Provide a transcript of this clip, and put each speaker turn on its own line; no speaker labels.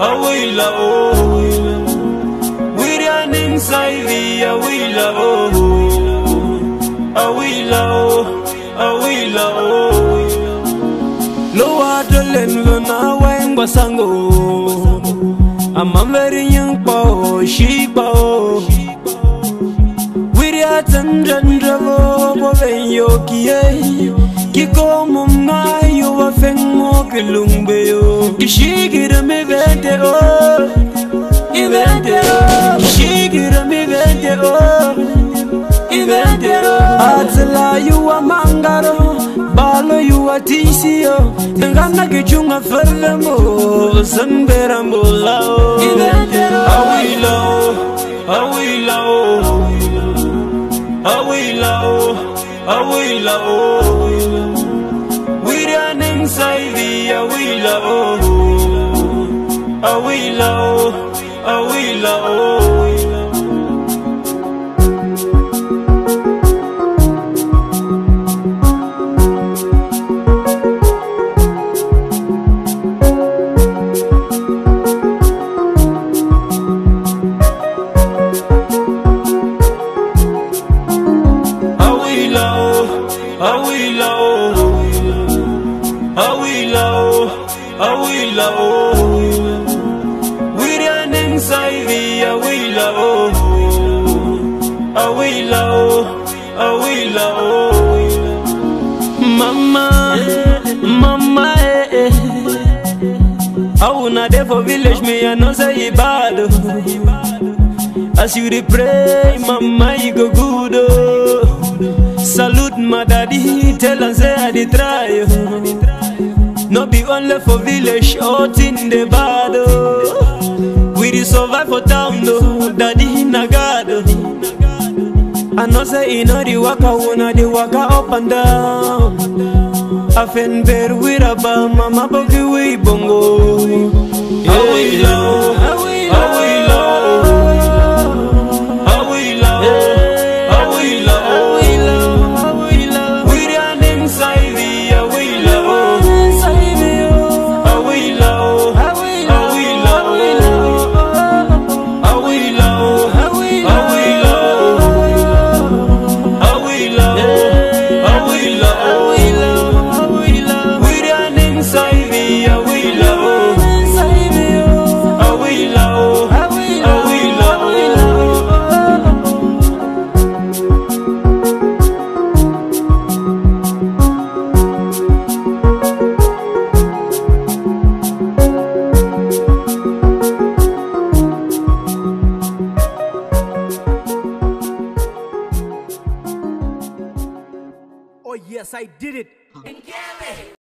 Awiy Lah, we're running inside the Awiy Lah, Awiy Lah, Awiy Lah. Lo adelen lo na wang basango, I'm a very young boy, she bow. We're Tanjandavo, Bovenyokie, Kiko Mumma, you are Fenmo Kilumbeyo, Kishigida me vente, Kishigida me vente, Atla, you are Mangaro, Balo, you are Tisio, Ngana Kichunga Fervemo, Sanberambola, Awiy Lah, Awiy Lah, Awiy Lah, Awiy Lah, we're running inside the Awiy Lah, Awiy Lah, Awiy Lah. Awiy Lah, Awiy Lah, Awiy Lah, we're running inside the Awiy Lah, Awiy Lah, Awiy Lah. Mama, mama, I wanna there for village, me I know say it bad. As you dey pray, mama, you go good. Salute my daddy, tell her say I dey try. No be only for village, out in the bad. We dey survive for town though, daddy na God. I know say you know the waka, wanna the waka up and down. I fen bear with a bam, mama bogi we bongo. Awiy Lah, Awiy Lah, Awiy Lah, Awiy Lah.
Oh yes, I did it.